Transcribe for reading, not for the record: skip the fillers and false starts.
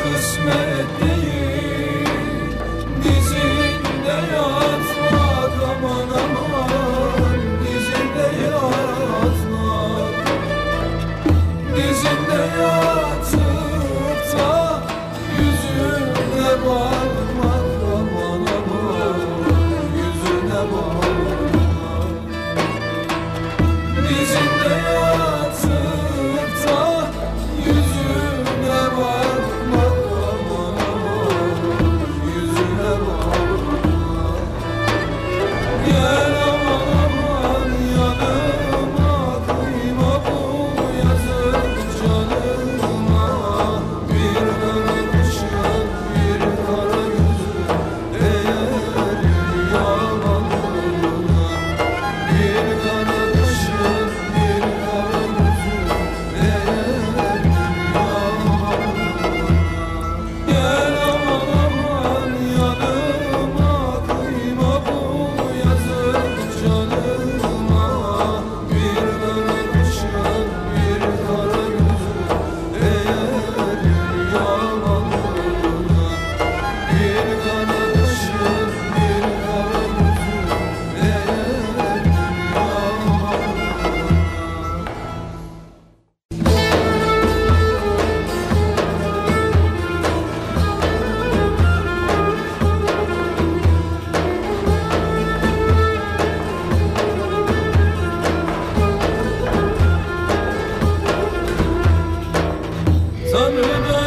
kısmet değil, dizinde yatmak aman aman, dizinde yatmak, dizinde yatıp da yüzüne bakmak aman aman, yüzüne bakmak, dizinde yatıp da yüzüne bakmak aman aman, yüzüne bakmak. Gel aman aman yanıma, kıyma bu yazık canıma. Bir kara kaşın bir kara gözün değer yalanına. Bir kara kaşın bir kara gözün değer yalanına. Gel aman aman yanıma, kıyma bu yazık canıma. Bir kara kaşın bir kara gözün değer yalanına. Bir kara kaşın bir kara gözün değer Tanrı'dan